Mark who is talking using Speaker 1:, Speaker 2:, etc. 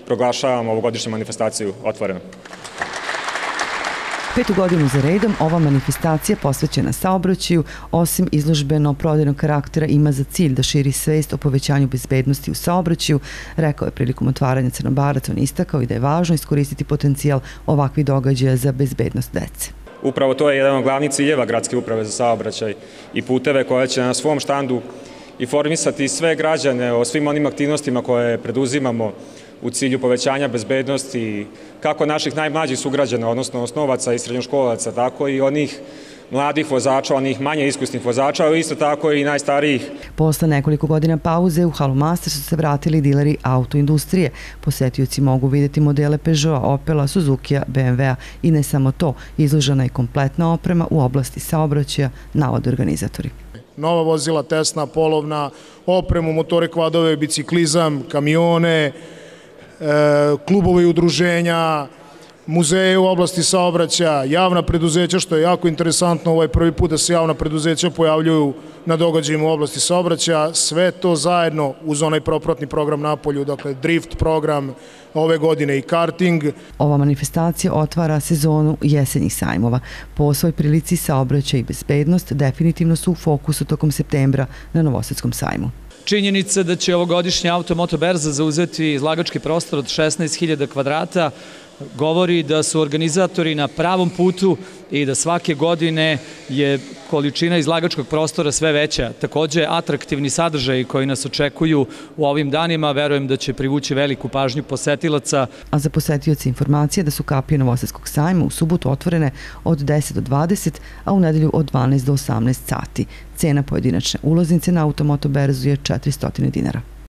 Speaker 1: proglašavam ovogodišnju manifestaciju otvorenom.
Speaker 2: 5. godinu za redom ova manifestacija posvećena saobraćaju, osim izložbeno-prodajnog karaktera, ima za cilj da širi svest o povećanju bezbednosti u saobraćaju, rekao je prilikom otvaranja Crnobarac. On istakao i da je važno iskoristiti potencijal ovakvih događaja za bezbednost dece.
Speaker 1: Upravo to je jedan od glavnih ciljeva Gradske uprave za saobraćaj i puteve koje će na svom štandu informisati sve građane o svim onim aktivnostima koje preduzimamo u cilju povećanja bezbednosti kako naših najmlađih sugrađana, odnosno osnovaca i srednjoškolaca, tako i onih mladih vozača, onih manje iskusnih vozača, ali isto tako i najstarijih.
Speaker 2: Posle nekoliko godina pauze u halu Master su se vratili dileri autoindustrije. Posetioci mogu vidjeti modele Peugeota, Opela, Suzukija, BMW-a i ne samo to, izložena je kompletna oprema u oblasti saobraćaja, navode organizatori.
Speaker 3: Nova vozila, Tesla, polovna, opremu, motore, kvadove, biciklizam, kamione, klubove i udruženja, muzeje u oblasti saobraćaja, javna preduzeća, što je jako interesantno, ovaj prvi put da se javna preduzeća pojavljuju na događajima u oblasti saobraćaja, sve to zajedno uz onaj propratni program napolju, dakle drift program ove godine i karting.
Speaker 2: Ova manifestacija otvara sezonu jesenjih sajmova. Po svoj prilici saobraćaj i bezbednost definitivno su u fokusu tokom septembra na Novosadskom sajmu.
Speaker 4: Činjenica da će ovogodišnja Auto-Moto berza zauzeti izlagački prostor od 16.000 kvadrata govori da su organizatori na pravom putu i da svake godine je količina izlagačkog prostora sve veća. Takođe, atraktivni sadržaji koji nas očekuju u ovim danima, verujem da će privući veliku pažnju posetilaca.
Speaker 2: A za posetioce informacije da su kapije Novosadskog sajma u subotu otvorene od 10 do 20, a u nedelju od 12 do 18 sati. Cena pojedinačne ulaznice na Auto-Moto berzu je 400 dinara.